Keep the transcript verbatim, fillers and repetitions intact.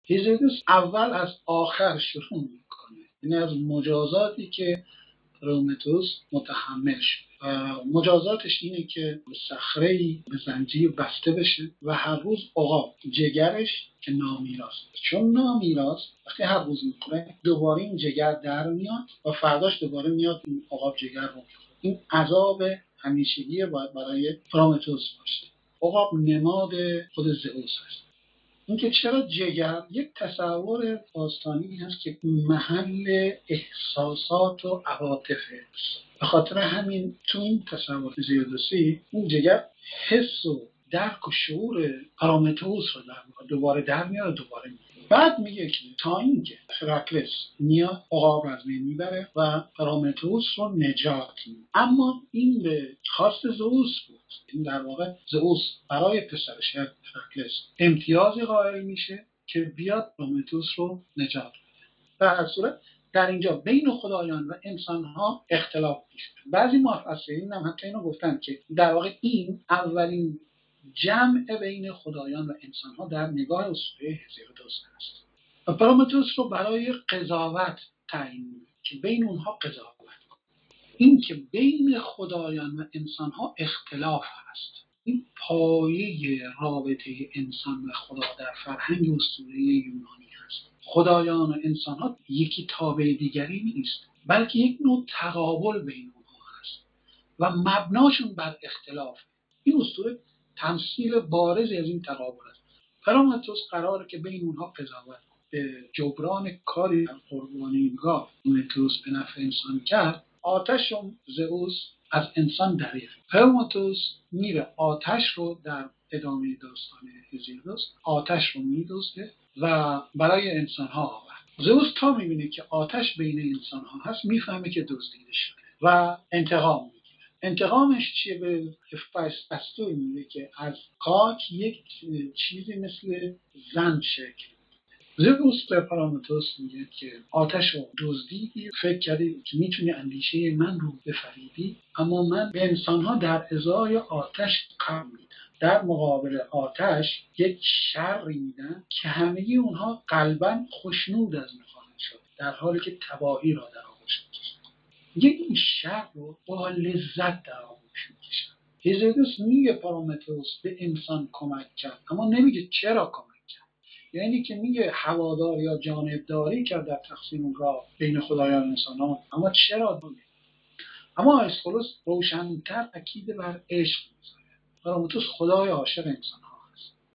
هزیودوس اول از آخر شروع میکنه، یعنی از مجازاتی که پرومتئوس متحمل شد. مجازاتش اینه که صخره‌ای به زنجیر بسته بشه و هر روز عقاب جگرش که نامیراث، چون نامیراث وقتی هر روز میخوره دوباره این جگر در میاد و فرداش دوباره میاد این عقاب جگر رو میخوره. این عذاب همیشگی باید برای پرومتئوس باشه. عقاب نماد خود زئوس هست. اینکه چرا جگر، یک تصور باستانی هست که محل احساسات و عواطفه. به خاطر همین تو این تصور هزیودوسی این جگر حس و درک و شعور پرومتئوس رو در دوباره در میاره، دوباره میاره. بعد میگه که تا اینکه هرکلس میاد عقاب رو از بین میبره و پرومتئوس رو نجات میده. اما این به خواست زئوس بود. این در واقع زئوس برای پسرش هرکلس امتیازی قائل میشه که بیاد پرومتئوس رو نجات بده. در هر صورت در اینجا بین خدایان و انسان‌ها اختلاف پیش میاد. بعضی مفسرین هم حتی اینو گفتن که در واقع این اولین جمع بین خدایان و انسان‌ها در نگاه اسطوره هزیودوس است. و پرومتئوس رو برای قضاوت تعیین می‌کنه که بین اونها قضاوت کنه. این که بین خدایان و انسان‌ها اختلاف هست، این پایه رابطه انسان و خدا در فرهنگ اسطوره یونانی هست. خدایان و انسان‌ها یکی تابع دیگری نیست، بلکه یک نوع تقابل بین اونها هست و مبناشون بر اختلاف. این اسطوره تمثیل بارزی از این تقابل است. پرومتئوس قراره که بین اونها قضاوت به جبران کاری قربانیگاه پرومتئوس به نفع انسان کرد. آتش و زئوس از انسان دریغ. پرومتئوس میره آتش رو در ادامه داستان هزیودوس آتش رو میدزده و برای انسان ها آورد. زئوس تا میبینه که آتش بین انسان ها هست میفهمه که دزدیده شده و انتقام میگیره. انتقامش چیه؟ به هفایستوس میگه که از خاک یک چیزی مثل زن شکل. زئوس به پرومتئوس میگه که آتش رو دزدیدی، فکر کردی که میتونی اندیشه من رو بفریبی، اما من به انسانها در ازای آتش قرار میدم. در مقابل آتش یک شری میدن که همه اونها قلباً خوشنود از این خواهند شد، در حالی که تباهی را در آغوش میکشند. یک این شر رو با لذت در آغوش میکشند. هزیودوس میگه پرومتئوس به انسان کمک کرد، اما نمیگه چرا کمک. یعنی که میگه هوادار یا جانبداری کرد در تقسیم راه بین خدایان و انسانان، اما چرا دونه؟ اما اسخولوس روشن‌تر اکید بر عشق میذاره. پرومتئوس خدای عاشق انسان